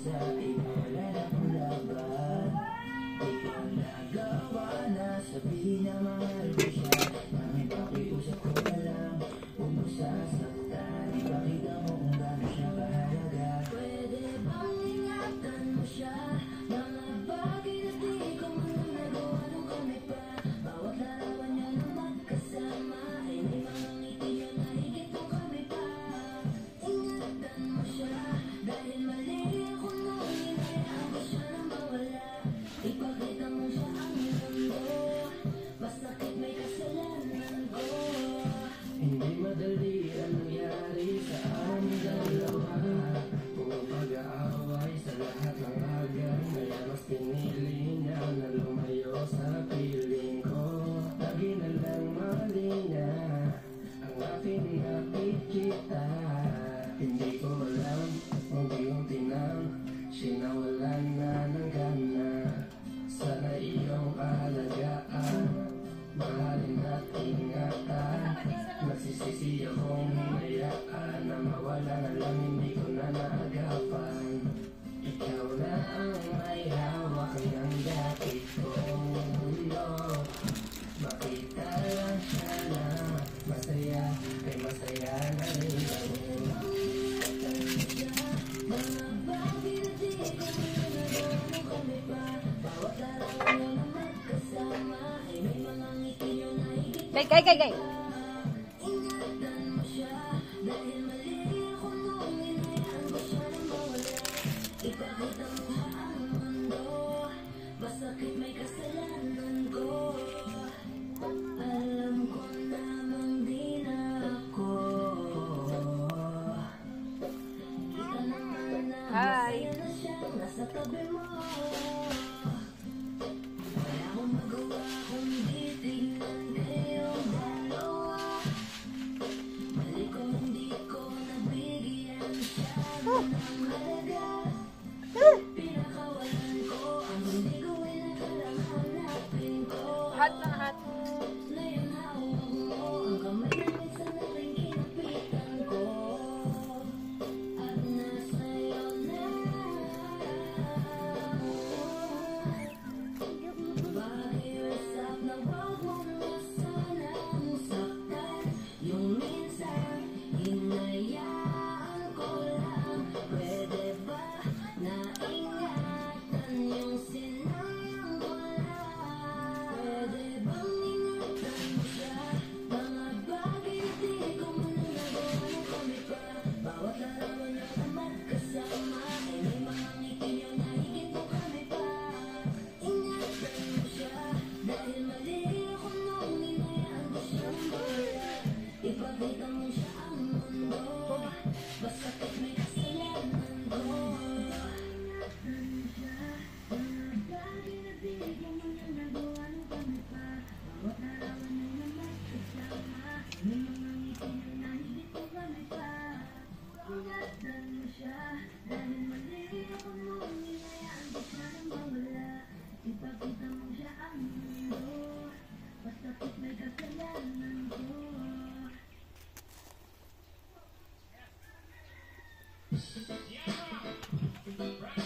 sa'yo wala na kong laban. Di ko nagawa na sabihin na mahal ko siya. Nanging pakiusap ko na lang, huwag mo sasaktan. Ipakita mo kung gano'n siya kahalaga. Pwede bang ingatan mo siya? Mga bagay na di ko man nagawa nung kami pa. Bawat larawan niya na magkasama ay may mga ngiti niya na higit nung kami pa. Ingatan mo siya dahil mali ako nung hinayaan ko siya nang mawala. Ipakita mo siya ang mundo, masakit may kasalanan ko. Hindi madali ang nangyari sa aming dalawa. Puro pag-aaway sa lahat ng agam, kaya mas pinili niya na lumayo sa piling ko. Lagi na lang mali niya ang aking nakikita. Hindi ko alam, unti-unti nang sinawalan na ng gana. Sana iyong alagaan, mahalin at ingatan. Nagsisisi akong hinayaan na mawala na lang, hindi ko na naagapan. Ikaw na ang may hawak ng dati kong mundo. Makita lang siya na masaya, ay masaya na rin ako. Mga bagay na di ko nagawa nung kami pa. Bawat larawan niya na magkasama ay may mga ngiti niyo na higit. Gay. Ingatan mo siya dahil mali ako nung hinayaan ko siya nang mawala. Ipakita mo siya ang mundo, masakit may kasalanan ko. Alam ko namang di na ako. Kita naman na masaya na siya nasa tabi mo. Wala akong magawa kundi tignan kayong dalawa. Mali ko hindi ko nabigyan siya ng halaga. Pinakawalan ko ang hindi ko inakalang hanapin ko. Hot na hot. Ngayon hawak mo ang kamay na minsan na rin kinapitan ko. At nasa'yo na. Pakiusap na wag mo na sanang saktan. Yung minsan hinayaan ko lang. Pwede ba na ingatan yung sinayang ko lang? Pwede bang ingatan mo siya? Mga bagay na di ko man nagawa nung kami pa. Bawat larawan niya na magkasama ay may mga ngiti niyo na higit nung kami pa. Ingatan mo siya dahil mali ako nung hinayaan ko siya nang mawala. Ipakita mo siya ang mundo, masakit may kasalanan ko. Ingatan mo siya, mga bagay na di ko man nagawa nung kami pa. Bawat larawan niya na magkasama may mga ngiti niyo na higit nung kami pa. Ingatan mo siya dahil mali ako nung hinayaan ko siya nang mawala. Ipakita mo siya ang mundo, masakit may kasalanan ko.